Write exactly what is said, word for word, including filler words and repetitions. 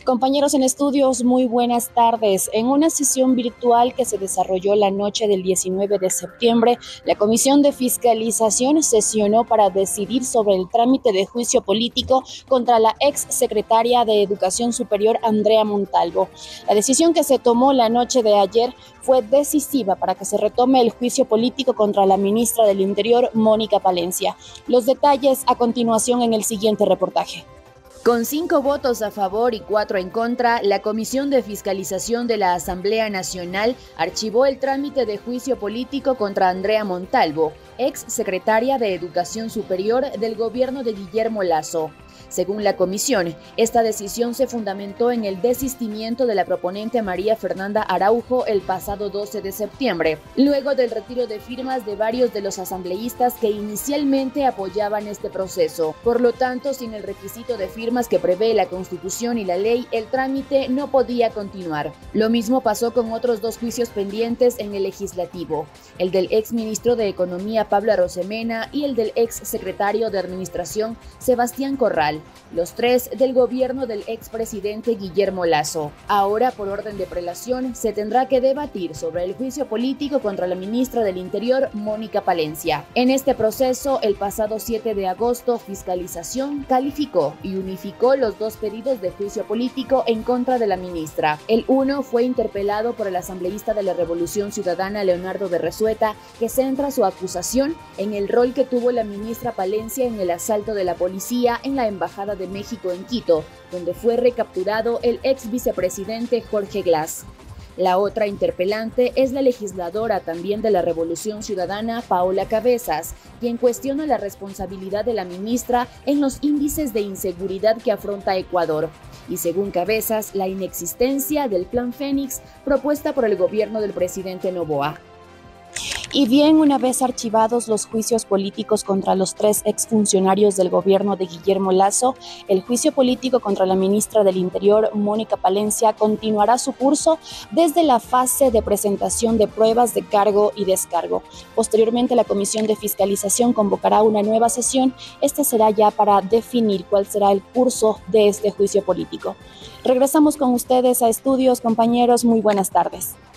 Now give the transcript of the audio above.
Compañeros en estudios, muy buenas tardes. En una sesión virtual que se desarrolló la noche del diecinueve de septiembre, la Comisión de Fiscalización sesionó para decidir sobre el trámite de juicio político contra la ex secretaria de Educación Superior, Andrea Montalvo. La decisión que se tomó la noche de ayer fue decisiva para que se retome el juicio político contra la ministra del Interior, Mónica Palencia. Los detalles a continuación en el siguiente reportaje. Con cinco votos a favor y cuatro en contra, la Comisión de Fiscalización de la Asamblea Nacional archivó el trámite de juicio político contra Andrea Montalvo, ex secretaria de Educación Superior del gobierno de Guillermo Lasso. Según la comisión, esta decisión se fundamentó en el desistimiento de la proponente María Fernanda Araujo el pasado doce de septiembre, luego del retiro de firmas de varios de los asambleístas que inicialmente apoyaban este proceso. Por lo tanto, sin el requisito de firmas que prevé la Constitución y la ley, el trámite no podía continuar. Lo mismo pasó con otros dos juicios pendientes en el Legislativo, el del ex ministro de Economía Pablo Arosemena y el del ex secretario de Administración Sebastián Corral, los tres del gobierno del expresidente Guillermo Lasso. Ahora, por orden de prelación, se tendrá que debatir sobre el juicio político contra la ministra del Interior, Mónica Palencia. En este proceso, el pasado siete de agosto, Fiscalización calificó y unificó los dos pedidos de juicio político en contra de la ministra. El uno fue interpelado por el asambleísta de la Revolución Ciudadana, Leonardo Berresueta, que centra su acusación en el rol que tuvo la ministra Palencia en el asalto de la policía en la embajada de México en Quito, donde fue recapturado el ex vicepresidente Jorge Glass. La otra interpelante es la legisladora también de la Revolución Ciudadana, Paola Cabezas, quien cuestiona la responsabilidad de la ministra en los índices de inseguridad que afronta Ecuador, y según Cabezas, la inexistencia del Plan Fénix propuesta por el gobierno del presidente Noboa. Y bien, una vez archivados los juicios políticos contra los tres exfuncionarios del gobierno de Guillermo Lasso, el juicio político contra la ministra del Interior, Mónica Palencia, continuará su curso desde la fase de presentación de pruebas de cargo y descargo. Posteriormente, la Comisión de Fiscalización convocará una nueva sesión. Esta será ya para definir cuál será el curso de este juicio político. Regresamos con ustedes a estudios, compañeros. Muy buenas tardes.